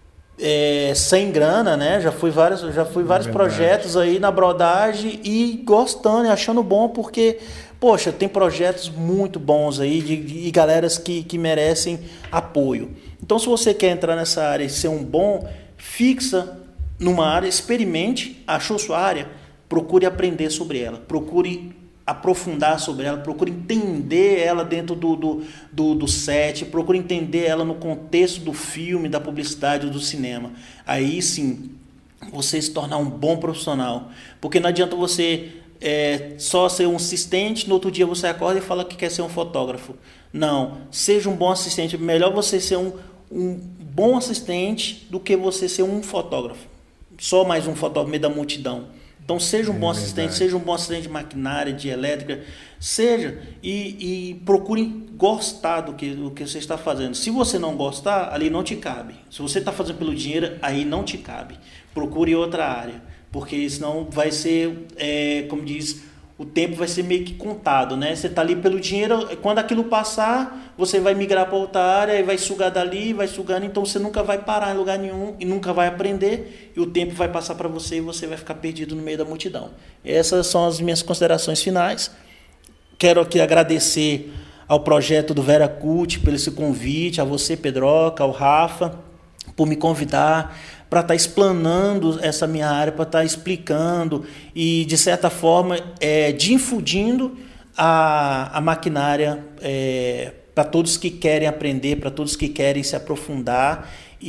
É, sem grana, né? Já fui vários, já fui vários é projetos aí na brodagem e gostando e achando bom, porque, poxa, tem projetos muito bons aí de, de, e galeras que, que merecem apoio. Então, se você quer entrar nessa área e ser um bom, fixa numa área, experimente, achou sua área, procure aprender sobre ela, procure aprofundar sobre ela, procure entender ela dentro do, do, do, do set, procure entender ela no contexto do filme, da publicidade ou do cinema. Aí sim, você se tornar um bom profissional. Porque não adianta você é, só ser um assistente, no outro dia você acorda e fala que quer ser um fotógrafo. Não, seja um bom assistente. Melhor você ser um, um bom assistente do que você ser um fotógrafo. Só mais um fotógrafo no meio da multidão. Então, seja um bom é assistente, seja um bom assistente de maquinária, de elétrica, seja, e, e procure gostar do que, do que você está fazendo. Se você não gostar, ali não te cabe. Se você está fazendo pelo dinheiro, aí não te cabe. Procure outra área, porque senão vai ser, é, como diz, o tempo vai ser meio que contado, né? Você está ali pelo dinheiro, quando aquilo passar, você vai migrar para outra área e vai sugar dali, vai sugando, então você nunca vai parar em lugar nenhum e nunca vai aprender, e o tempo vai passar para você e você vai ficar perdido no meio da multidão. Essas são as minhas considerações finais. Quero aqui agradecer ao projeto do VeraCult pelo esse convite, a você, Pedroca, ao Rafa, por me convidar para estar explanando essa minha área, para estar explicando e, de certa forma, é, difundindo a, a maquinária é, para todos que querem aprender, para todos que querem se aprofundar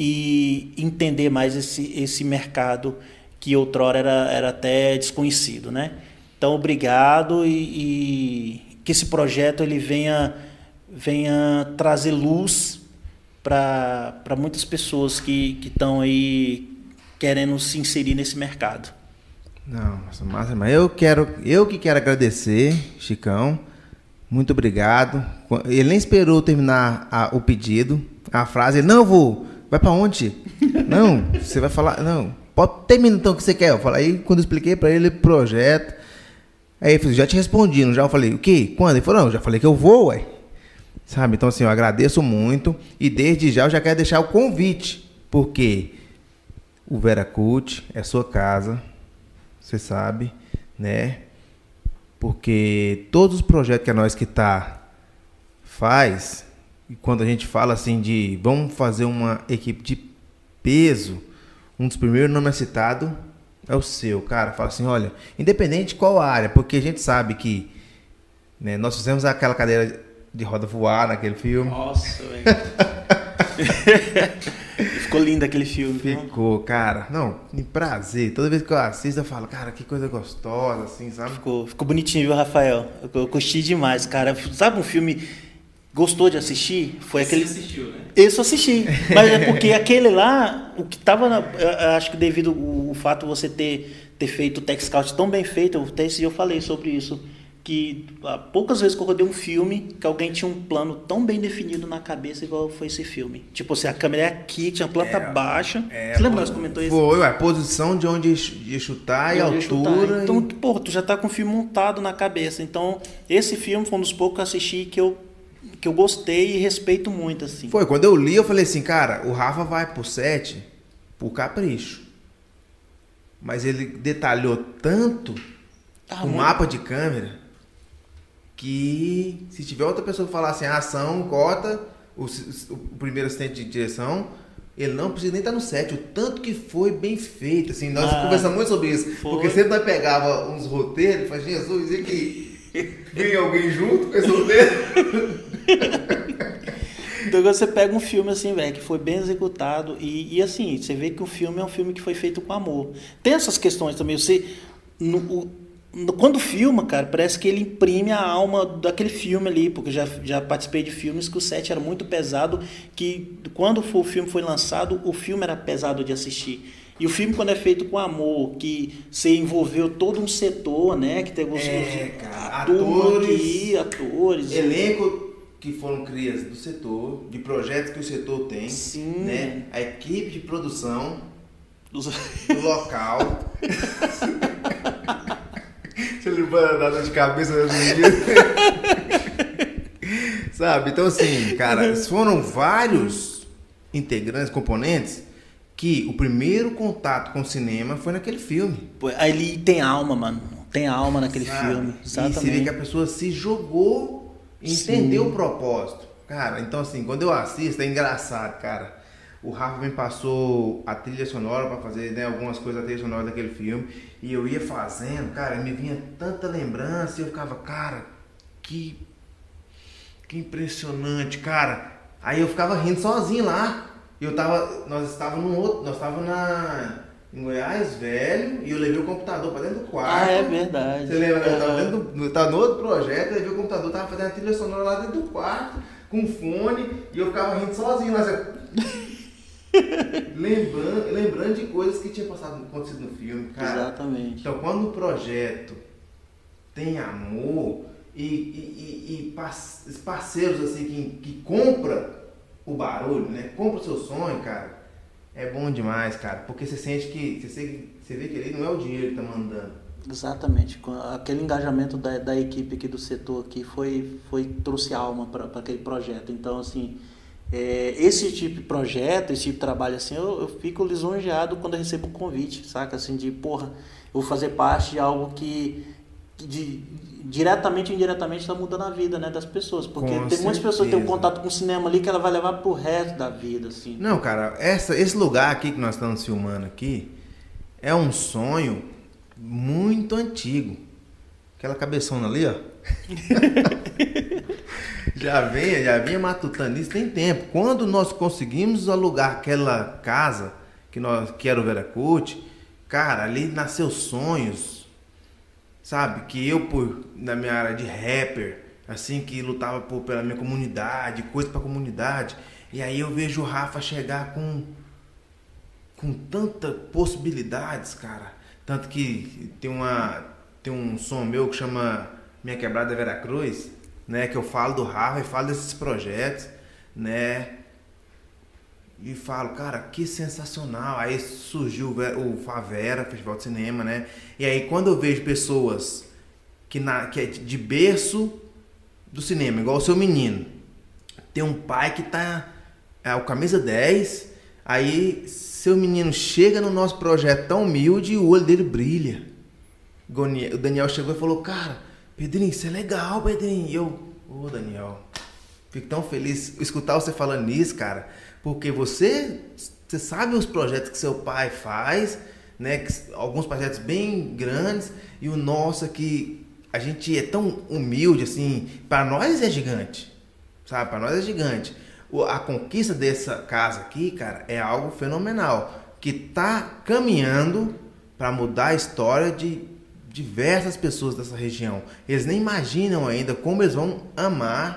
e entender mais esse, esse mercado que outrora era, era até desconhecido, né? Então, obrigado e, e que esse projeto ele venha, venha trazer luz para muitas pessoas que estão aí querendo se inserir nesse mercado. Não, massa, mas eu quero, eu que quero agradecer, Chicão. Muito obrigado. Ele nem esperou terminar a, o pedido, a frase. Ele, não, eu vou. Vai para onde? Não, você vai falar. Não, pode terminar então o que você quer. Eu falei, aí quando eu expliquei para ele o projeto, aí ele falou, já te respondi, não já? Eu falei, o quê? Quando? Ele falou, não, eu já falei que eu vou, ué. Sabe? Então, assim, eu agradeço muito e desde já eu já quero deixar o convite, porque o VeraCult é sua casa, você sabe, né? Porque todos os projetos que a nós que tá faz, e quando a gente fala assim de vamos fazer uma equipe de peso, um dos primeiros nomes citados é o seu, cara. Fala assim, olha, independente de qual área, porque a gente sabe que, né, nós fizemos aquela cadeira de roda voar naquele filme. Nossa, velho. Ficou lindo aquele filme. Ficou, viu? Cara. Não, que prazer. Toda vez que eu assisto, eu falo, cara, que coisa gostosa, assim, sabe? Ficou, ficou bonitinho, viu, Rafael? Eu, eu curti demais, cara. Sabe um filme Gostou de assistir? Foi Esse aquele. assistiu, né? Esse eu assisti. Mas é porque aquele lá, o que tava. Na, eu acho que devido o, o fato de você ter, ter feito o Tech Scout tão bem feito, até esse dia eu falei sobre isso. Que há poucas vezes que eu rodei um filme que alguém tinha um plano tão bem definido na cabeça igual foi esse filme. Tipo assim, a câmera é aqui, tinha planta É, baixa. é, Você lembra que pô, nós comentou isso? Foi, a posição de onde ia chutar e a Eu ia chutar. altura. Então, e- pô, tu já tá com o filme montado na cabeça. Então, esse filme foi um dos poucos que eu assisti que eu, que eu gostei e respeito muito, assim. Foi, quando eu li, eu falei assim, cara, o Rafa vai pro set por capricho. Mas ele detalhou tanto Tá o muito- mapa de câmera que se tiver outra pessoa que falar assim, a ação, corta, o, o primeiro assistente de direção, ele não precisa nem estar no set, o tanto que foi bem feito, assim, nós Ah, conversamos muito sobre isso, foi. porque sempre nós pegava uns roteiros e falava, Jesus, e que vem alguém junto com esse roteiro? Então agora você pega um filme assim, velho, que foi bem executado e, e assim, você vê que o filme é um filme que foi feito com amor. Tem essas questões também, você... No, o- no- quando filma, cara, parece que ele imprime a alma daquele filme ali, porque já, já participei de filmes que o set era muito pesado, que quando o filme foi lançado, o filme era pesado de assistir. E o filme, quando é feito com amor, que você envolveu todo um setor, né, que teve os, É, os- cara, a turma atores, aqui, atores... Elenco que foram crias do setor, de projetos que o setor tem, Sim. né? A equipe de produção os- do local. Você lembra da dor de cabeça das meninas? Sabe? Então, assim, cara, foram vários integrantes, componentes, que o primeiro contato com o cinema foi naquele filme. Pô, aí ele tem alma, mano. Tem alma naquele Sabe? filme. E você vê Exatamente. que a pessoa se jogou e Sim. entendeu o propósito. Cara, então assim, quando eu assisto, é engraçado, cara. O Rafa me passou a trilha sonora pra fazer, né, algumas coisas da trilha sonora daquele filme. E eu ia fazendo, cara, me vinha tanta lembrança e eu ficava, cara, que, que impressionante, cara. Aí eu ficava rindo sozinho lá. E eu tava, nós estávamos no outro, nós estávamos na, em Goiás, velho, e eu levei o computador pra dentro do quarto. Ah, é verdade. Você lembra, né? Eu tava, Aham. dentro do, eu tava no outro projeto, eu levei o computador, tava fazendo a trilha sonora lá dentro do quarto, com fone, e eu ficava rindo sozinho lá. Assim, lembrando, lembrando de coisas que tinha passado, acontecido no filme, cara. Exatamente. Então, quando o projeto tem amor e, e, e, e parce- parceiros assim que, que compra o barulho, né? Compra o seu sonho, cara, é bom demais, cara. Porque você sente que. Você, sente- você vê que ele não é o dinheiro que tá mandando. Exatamente. Com aquele engajamento da, da equipe aqui do setor aqui foi, foi trouxe alma para aquele projeto. Então, assim, é, esse tipo de projeto, esse tipo de trabalho, assim, eu, eu fico lisonjeado quando eu recebo um convite, saca? Assim, de, porra, eu vou fazer parte de algo que, que de, diretamente ou indiretamente está mudando a vida, né, das pessoas. Porque Com tem muitas pessoas que têm um certeza. contato com o cinema ali que ela vai levar pro resto da vida, assim. Não, cara, essa, esse lugar aqui que nós estamos filmando aqui é um sonho muito antigo. Aquela cabeçona ali, ó. já vem, já vinha matutando isso tem tempo. Quando nós conseguimos alugar aquela casa que nós que era o Veracruz, cara, ali nasceu sonhos, sabe? Que eu por na minha área de rapper, assim, que lutava por, pela minha comunidade, coisa pra comunidade. E aí eu vejo o Rafa chegar com com tantas possibilidades, cara. Tanto que tem uma tem um som meu que chama Minha Quebrada é Veracruz, né, que eu falo do Rafa e falo desses projetos, né? E falo, cara, que sensacional. Aí surgiu o Ve- o Favera, Festival de Cinema, né? E aí quando eu vejo pessoas que, na, que é de berço do cinema, igual o seu menino, tem um pai que tá é, o camisa dez, aí seu menino chega no nosso projeto tão humilde e o olho dele brilha. O Daniel chegou e falou, cara, Pedrinho, isso é legal, Pedrinho. E eu, ô Daniel, fico tão feliz escutar você falando nisso, cara, porque você, você sabe os projetos que seu pai faz, né? Que, alguns projetos bem grandes, e o nosso aqui, a gente é tão humilde, assim, para nós é gigante, sabe? Para nós é gigante. O, a conquista dessa casa aqui, cara, é algo fenomenal, que tá caminhando para mudar a história de diversas pessoas dessa região. Eles nem imaginam ainda como eles vão amar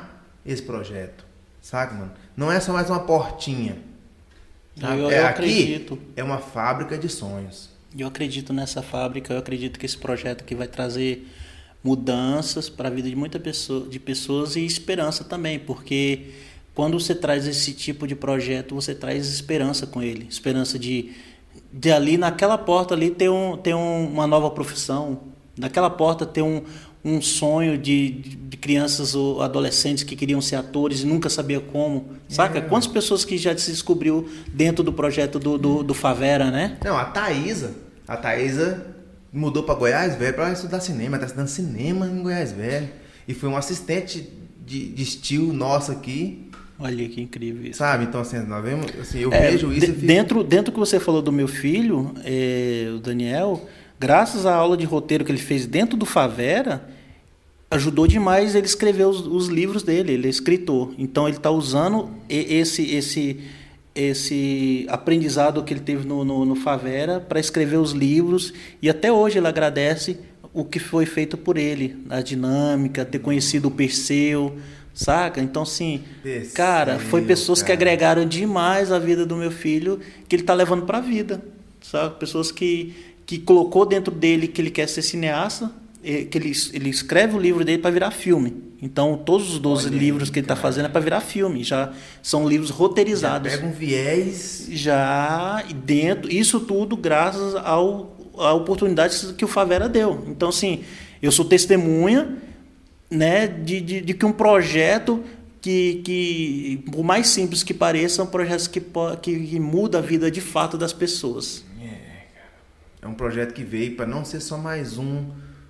esse projeto, saca, mano? Não é só mais uma portinha. Eu, eu é, acredito. Aqui é uma fábrica de sonhos. Eu acredito nessa fábrica, eu acredito que esse projeto aqui vai trazer mudanças para a vida de muitas pessoas, de pessoas e esperança também, porque quando você traz esse tipo de projeto, você traz esperança com ele, esperança de, de ali naquela porta ali ter, um, ter um, uma nova profissão, naquela porta ter um, um sonho de, de, de crianças ou adolescentes que queriam ser atores e nunca sabia como, saca? É. Quantas pessoas que já se descobriu dentro do projeto do, do, do Favera, né? Não, a Thaísa, a Thaísa mudou para Goiás Velho para estudar cinema, está estudando cinema em Goiás Velho, e foi um assistente de, de estilo nosso aqui. Olha que incrível isso. Sabe, então assim, nós vemos, assim, eu é, vejo isso... De, fico... dentro, dentro que você falou do meu filho, é, o Daniel... Graças à aula de roteiro que ele fez dentro do Favera, ajudou demais ele escrever os, os livros dele. Ele é escritor. Então, ele está usando esse, esse, esse aprendizado que ele teve no, no, no Favera para escrever os livros. E até hoje ele agradece o que foi feito por ele. A dinâmica, ter conhecido o Perseu, saca? Então, assim, Perseu, cara, foi pessoas cara. que agregaram demais a vida do meu filho, que ele está levando para a vida. Sabe? Pessoas que... que colocou dentro dele que ele quer ser cineasta, que ele, ele escreve o livro dele para virar filme. Então, todos os doze Olha livros aí, que ele está fazendo é para virar filme. Já são livros roteirizados. Já pega um viés. Já dentro. Isso tudo graças ao, à oportunidade que o Favera deu. Então, assim, eu sou testemunha, né, de, de, de que um projeto que, que, por mais simples que pareça, são projetos que, que, que mudam a vida de fato das pessoas. É um projeto que veio para não ser só mais um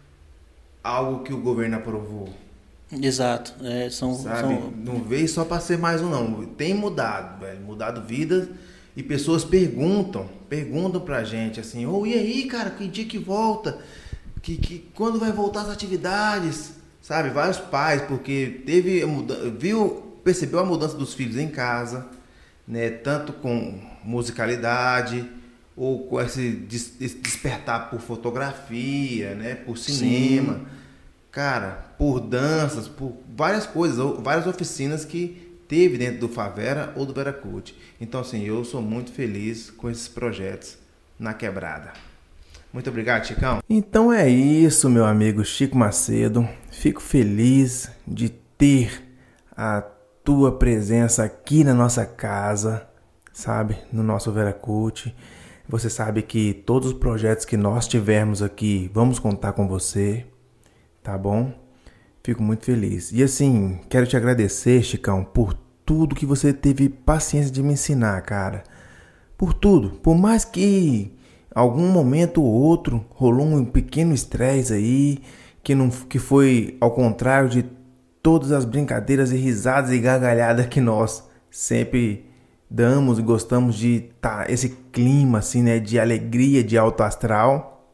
algo que o governo aprovou. Exato. É, são, Sabe? São... Não veio só para ser mais um, não. Tem mudado, velho. Mudado vidas e pessoas perguntam, perguntam pra gente assim, ô, oh, e aí, cara, que dia que volta? Que, que, quando vai voltar as atividades? Sabe? Vários pais, porque teve viu, percebeu a mudança dos filhos em casa, né? Tanto com musicalidade, ou com esse despertar por fotografia, né? Por cinema, Sim. cara, por danças, por várias coisas, várias oficinas que teve dentro do Favera ou do Veracruz. Então, assim, eu sou muito feliz com esses projetos na quebrada. Muito obrigado, Chicão. Então é isso, meu amigo Chico Macedo. Fico feliz de ter a tua presença aqui na nossa casa, sabe? No nosso Veracruz. Você sabe que todos os projetos que nós tivermos aqui, vamos contar com você, tá bom? Fico muito feliz. E assim, quero te agradecer, Chicão, por tudo que você teve paciência de me ensinar, cara. Por tudo. Por mais que algum momento ou outro rolou um pequeno estresse aí, que, não, que foi ao contrário de todas as brincadeiras e risadas e gargalhadas que nós sempre damos e gostamos de tá esse clima assim, né, de alegria, de alto astral.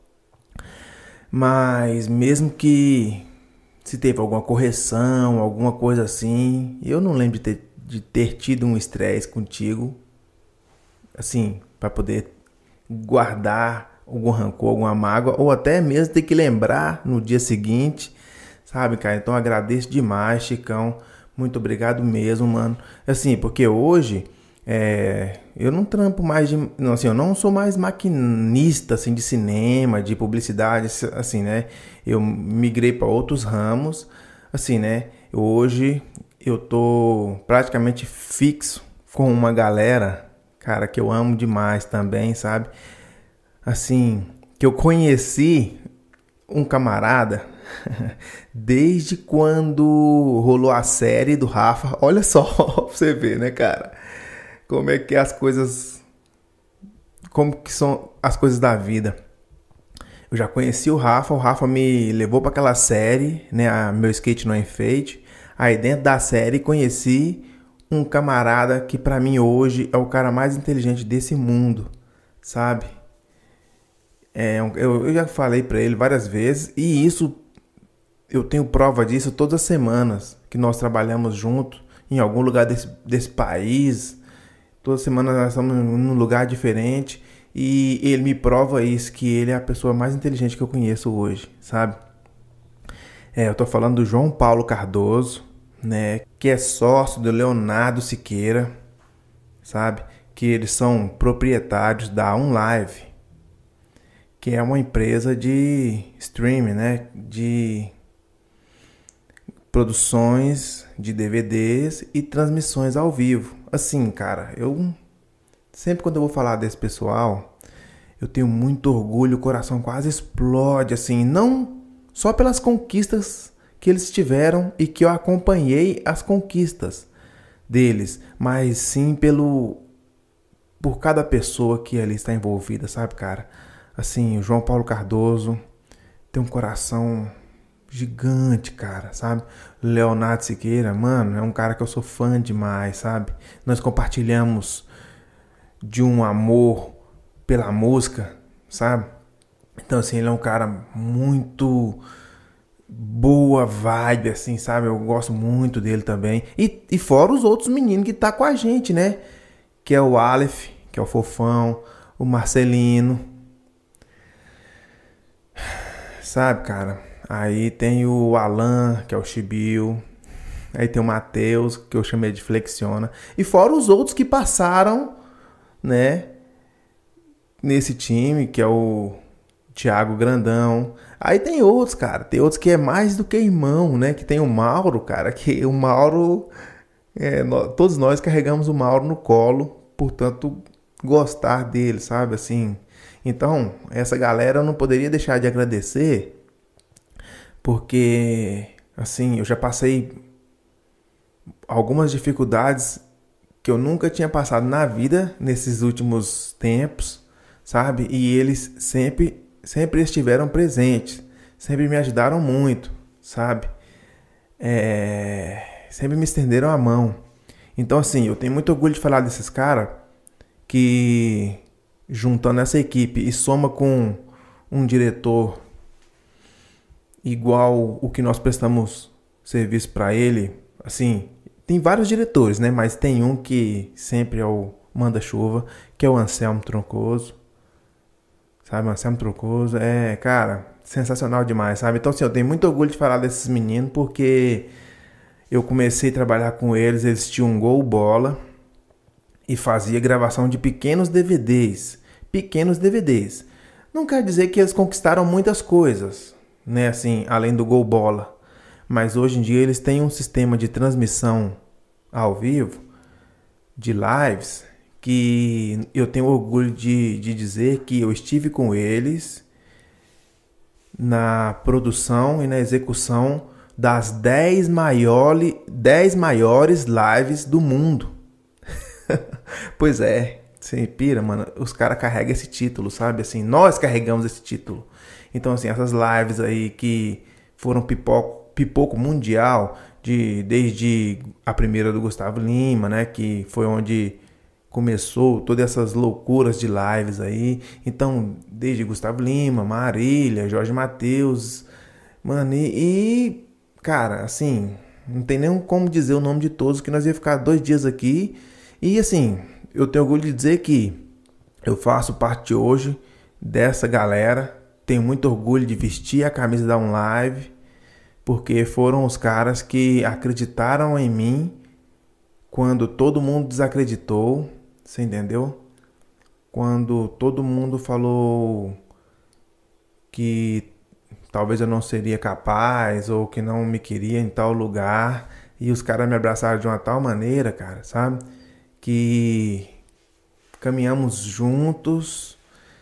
Mas mesmo que se teve alguma correção, alguma coisa assim, eu não lembro de ter, de ter tido um estresse contigo, assim, para poder guardar algum rancor, alguma mágoa, ou até mesmo ter que lembrar no dia seguinte, sabe, cara? Então agradeço demais, Chicão, muito obrigado mesmo, mano. Assim, porque hoje É, eu não trampo mais de, não, assim, eu não sou mais maquinista assim de cinema, de publicidade, assim, né? Eu migrei para outros ramos, assim, né? Hoje eu tô praticamente fixo com uma galera, cara, que eu amo demais também, sabe? Assim, que eu conheci um camarada desde quando rolou a série do Rafa. Olha só pra você ver, né, cara? Como é que as coisas, como que são as coisas da vida. Eu já conheci o Rafa, o Rafa me levou para aquela série, né, a Meu Skate Não é Enfeite. Aí dentro da série conheci um camarada que para mim hoje é o cara mais inteligente desse mundo, sabe? É, eu, eu já falei para ele várias vezes e isso, eu tenho prova disso todas as semanas que nós trabalhamos juntos em algum lugar desse, desse país. Toda semana nós estamos num lugar diferente e ele me prova isso, que ele é a pessoa mais inteligente que eu conheço hoje, sabe? É, eu tô falando do João Paulo Cardoso, né, que é sócio do Leonardo Siqueira, sabe? Que eles são proprietários da UnLive, que é uma empresa de streaming, né, de produções de D V Ds e transmissões ao vivo. Assim, cara, eu sempre quando eu vou falar desse pessoal, eu tenho muito orgulho, o coração quase explode, assim, não só pelas conquistas que eles tiveram e que eu acompanhei as conquistas deles, mas sim pelo por cada pessoa que ali está envolvida, sabe, cara? Assim, o João Paulo Cardoso tem um coração gigante, cara, sabe? Leonardo Siqueira, mano, é um cara que eu sou fã demais, sabe? Nós compartilhamos de um amor pela música, sabe? Então, assim, ele é um cara muito boa vibe, assim, sabe? Eu gosto muito dele também. E, e fora os outros meninos que tá com a gente, né? Que é o Aleph, que é o Fofão, o Marcelino. Sabe, cara? Aí tem o Alan, que é o Chibiu. Aí tem o Matheus, que eu chamei de Flexiona. E fora os outros que passaram, né? Nesse time, que é o Thiago Grandão. Aí tem outros, cara. Tem outros que é mais do que irmão, né? Que tem o Mauro, cara. Que o Mauro... É, nós, todos nós carregamos o Mauro no colo. Portanto, gostar dele, sabe? Assim... Então, essa galera eu não poderia deixar de agradecer... Porque, assim, eu já passei algumas dificuldades que eu nunca tinha passado na vida nesses últimos tempos, sabe? E eles sempre, sempre estiveram presentes, sempre me ajudaram muito, sabe? É, sempre me estenderam a mão. Então, assim, eu tenho muito orgulho de falar desses caras que, juntando essa equipe e soma com um diretor igual o que nós prestamos serviço para ele, assim, tem vários diretores, né? Mas tem um que sempre é o manda-chuva, que é o Anselmo Troncoso, sabe? O Anselmo Troncoso é, cara, sensacional demais, sabe? Então, assim, eu tenho muito orgulho de falar desses meninos, porque eu comecei a trabalhar com eles, eles tinham um Gol Bola e fazia gravação de pequenos D V Ds, pequenos D V Ds. Não quer dizer que eles conquistaram muitas coisas, né, assim, além do Gol Bola. Mas hoje em dia eles têm um sistema de transmissão ao vivo, de lives, que eu tenho orgulho de, de dizer que eu estive com eles na produção e na execução das dez maiores, dez maiores lives do mundo. Pois é, você pira, mano, os caras carregam esse título, sabe? Assim, nós carregamos esse título. Então, assim, essas lives aí que foram pipoco, pipoco mundial, de, desde a primeira do Gustavo Lima, né? Que foi onde começou todas essas loucuras de lives aí. Então, desde Gustavo Lima, Marília, Jorge Mateus, mano, e, e cara, assim, não tem nem como dizer o nome de todos, que nós ia ficar dois dias aqui. E, assim, eu tenho orgulho de dizer que eu faço parte hoje dessa galera. Tenho muito orgulho de vestir a camisa da UnLive, porque foram os caras que acreditaram em mim quando todo mundo desacreditou, você entendeu? Quando todo mundo falou que talvez eu não seria capaz ou que não me queria em tal lugar, e os caras me abraçaram de uma tal maneira, cara, sabe? Que caminhamos juntos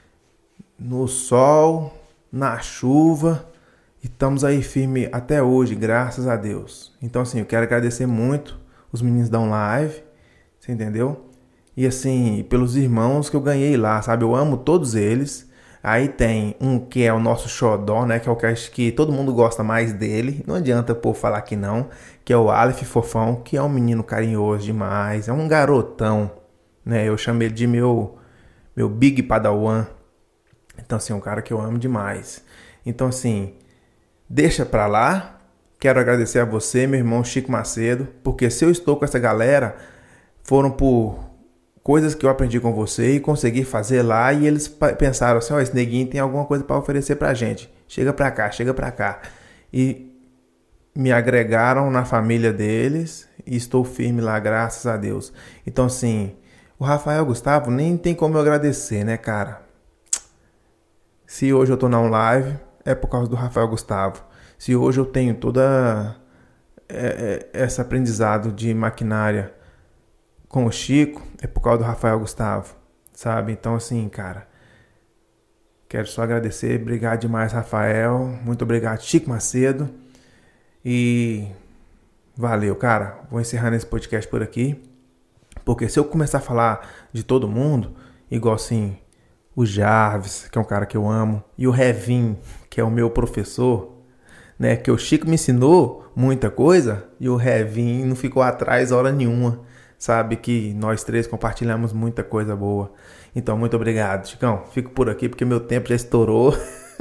no sol, na chuva, e estamos aí firme até hoje, graças a Deus. Então, assim, eu quero agradecer muito os meninos da UnLive, você entendeu? E, assim, pelos irmãos que eu ganhei lá, sabe? Eu amo todos eles. Aí tem um que é o nosso xodó, né? Que é o que acho que todo mundo gosta mais dele. Não adianta, pô, falar que não. Que é o Aleph Fofão, que é um menino carinhoso demais. É um garotão, né? Eu chamo ele de meu, meu Big Padawan. Então, assim, é um cara que eu amo demais. Então, assim, deixa pra lá. Quero agradecer a você, meu irmão Chico Macedo, porque se eu estou com essa galera, foram por coisas que eu aprendi com você e consegui fazer lá, e eles pensaram assim, ó, oh, esse neguinho tem alguma coisa pra oferecer pra gente. Chega pra cá, chega pra cá. E me agregaram na família deles e estou firme lá, graças a Deus. Então, assim, o Rafael Gustavo nem tem como eu agradecer, né, cara? Se hoje eu tô na live, é por causa do Rafael Gustavo. Se hoje eu tenho toda é, é, esse aprendizado de maquinária com o Chico, é por causa do Rafael Gustavo, sabe? Então, assim, cara, quero só agradecer. Obrigado demais, Rafael. Muito obrigado, Chico Macedo. E valeu, cara. Vou encerrando esse podcast por aqui. Porque se eu começar a falar de todo mundo, igual assim, o Jarvis, que é um cara que eu amo, e o Revin, que é o meu professor, né? Que o Chico me ensinou muita coisa e o Revin não ficou atrás hora nenhuma. Sabe que nós três compartilhamos muita coisa boa. Então, muito obrigado, Chicão. Fico por aqui porque meu tempo já estourou.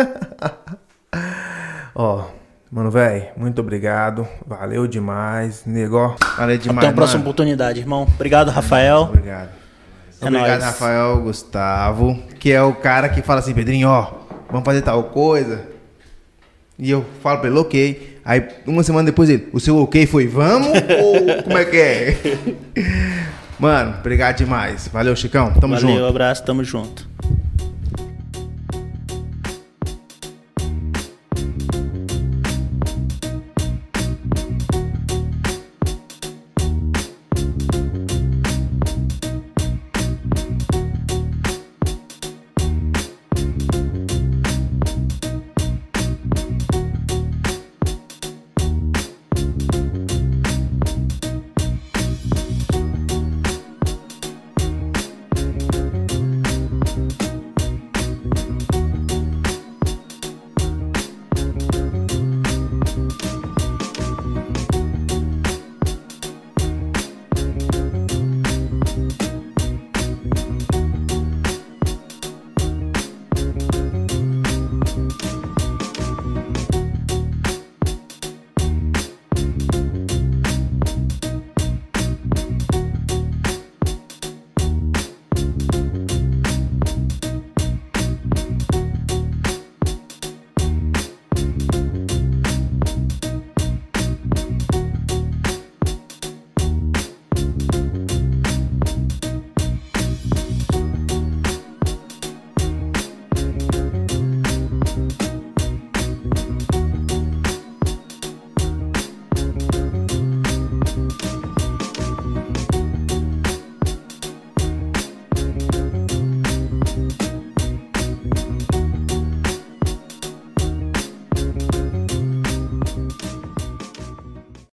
Ó, mano, velho, muito obrigado. Valeu demais. Nego, valeu demais. Até a próxima oportunidade, irmão. Obrigado, Rafael. Obrigado. É Obrigado, nóis. Rafael Gustavo, que é o cara que fala assim, Pedrinho, ó, vamos fazer tal coisa. E eu falo pra ele, ok. Aí, uma semana depois ele, o seu ok foi vamos ou como é que é? Mano, obrigado demais. Valeu, Chicão. Tamo Valeu, junto. abraço, tamo junto.